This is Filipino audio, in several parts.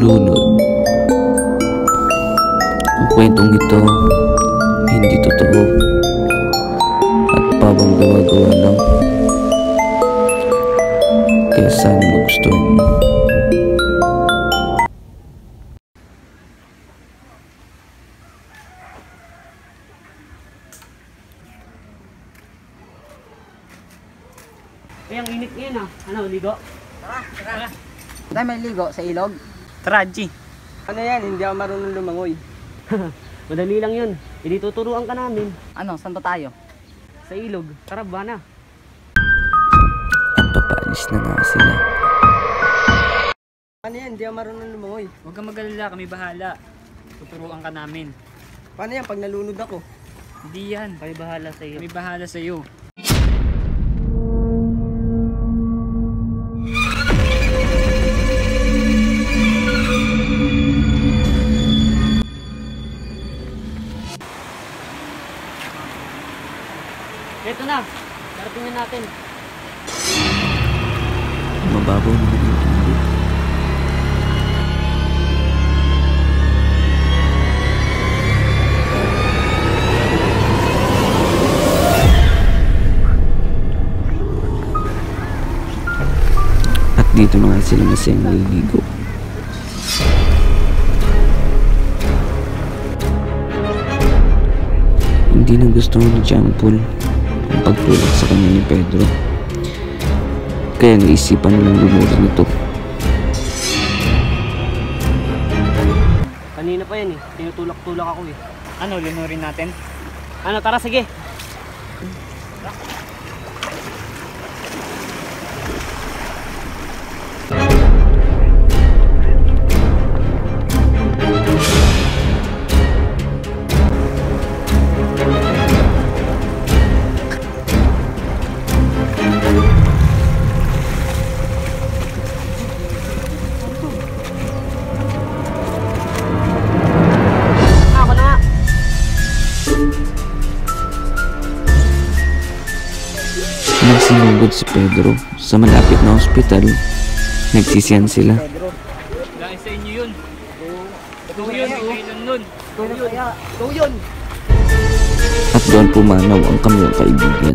Lunod. Ang kwentong ito hindi totoo at pawang gawa-gawa lang. Kaya sana magustuhan mo. Ang init ngayon ah. Ano, ligo? Tara. Tayo may ligo sa ilog. Tara, G. Ano yan? Hindi ako marunong lumangoy. Madali lang yun. Hindi tuturuan ka namin. Ano? Saan ba tayo? Sa ilog. Tara, bana. At papaalis na nga sila. Ano yan? Hindi ako marunong lumangoy. Huwag kang mag-alala, kami bahala. Tuturuan ka namin. Paano yan pag nalunod ako? Hindi yan. Kami bahala sa iyo. Kami bahala sa iyo. Ito na. Darating na natin. Mababaw naman yung tubig. At dito na nga sila masayang naliligo. Hindi na gusto ni Jampol ang pagtulak sa kanya ni Pedro. Kaya naisipan nilang lumuran ito. Kanina pa yan eh. Tinutulak-tulak ako eh. Ano, linurin natin? Ano, tara sige. Nagsinugod si Pedro sa malapit na ospital. Nagsisiyan sila. Dahil sa inyo yun. Ito yun, kailan nun. Ito yun. At doon pumanaw ang kanyang kaibigan.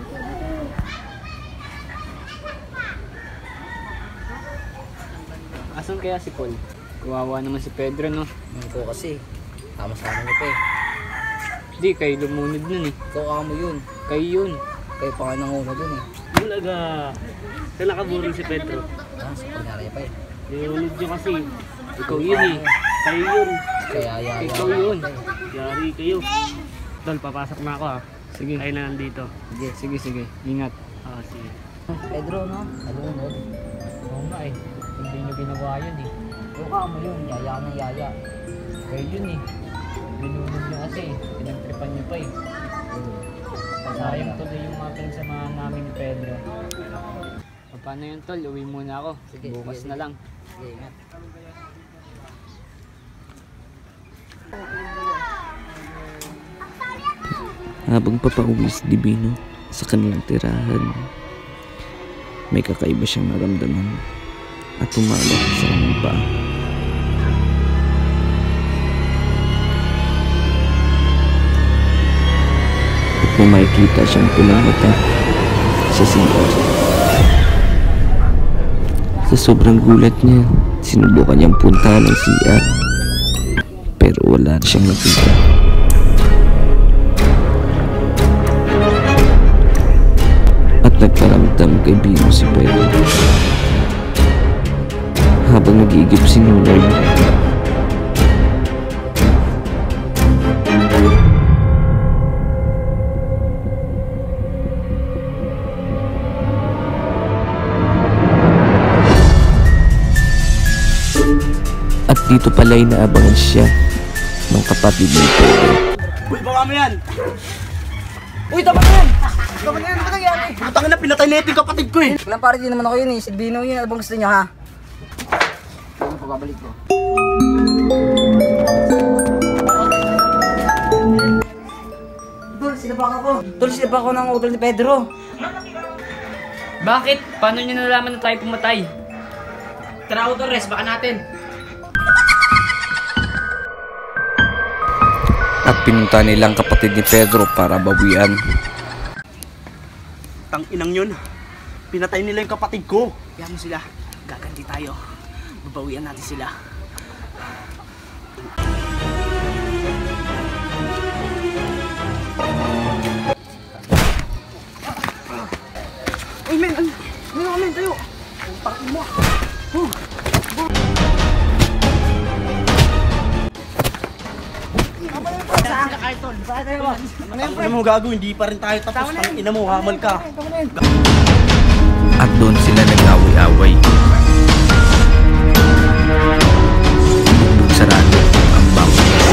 Asan kaya si Paul? Kawawa naman si Pedro, no? Hindi ko kasi. Tama sa amin ito eh. Di, kayo lumunod nun eh. Ikaw amo yun. Kayo yun. Kayo pa nga nanguna dun eh. Bulaga. Saan nakaburol si Pedro? Ah, sa kunyari pa eh. Nilunod nyo kasi. Ikaw yun eh. Kayo yun. Kaya Ikaw yun. Yari kayo. Tol, papasok na ako ha. Sige. Tayo na nandito. Sige. Ingat. Sige. Pedro, no? Nalunod. Oo nga eh. Hindi nyo ginawa yun eh. Ikaw amo yun. Yaya ng yaya. Kayo yun eh. Nilunod nyo kasi. Pinagtripan nyo pa eh. Sayang tuloy yung mga pinagsamahan namin ni Pedro. Paano yun tol? Uwi muna ako. Sige, bukas sige. na lang. Sige, ingat. Habang papauwi si Divino sa kanilang tirahan, may kakaiba siyang naramdaman at tumawag sa kanyang paa. At kung makikita siyang pulang mata sa CR. Sa sobrang gulat niya, sinubukan niyang puntahan ang CR, pero wala siyang nakita. At nagparamdam kay Bino si Pedro habang nag-iigip si Nulay. At dito pala'y naabangan siya ng kapatid ni Pedro. Uy, baka mo yan! Uy, tama na yan! Tama na yan! Ano nangyari? Putangin na, pinatay na yung kapatid ko eh! Walang pare din naman ako yun eh. Si Bino yun. Ano bang gusto niyo ha? Ano pa babalik ko? Tol, sinapak ako. Tol, sinapak ako ng utol ni Pedro. Bakit? Paano nyo nalaman na tayo pumatay? Tara, Autores, baka natin. at pinunta nilang kapatid ni Pedro para bawian. Tang inang yun. Pinatay nila yung kapatid ko. Yan mo sila. Gaganti tayo. Babawian natin sila. Uy, men! Men, tayo! Putang mo! Ano mo gago, hindi pa rin tayo tapos. Tang ina mo, hamal ka. At doon sila nag-away-away. Sarado ang bawat isa.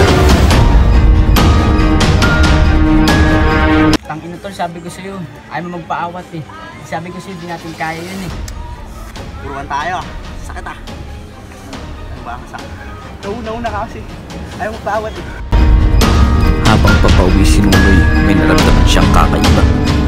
Tangina tol, sabi ko sa'yo, ayaw mo magpaawat eh. Sabi ko sa'yo, di natin kaya yun eh. Puruan tayo. Sakit ah. Ano ba? Sakit. Nauna ka kasi. Ayaw mo paawat eh. Habang papauwi si Nunoy, may naramdaman siyang kakaiba.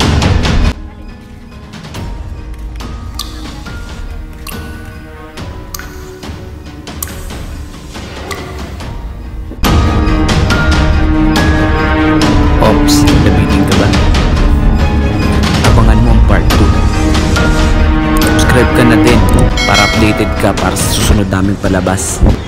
Ops, nabitin ka ba? Abangan mo ang part 2. Subscribe ka na din para updated ka para sa susunod naming palabas.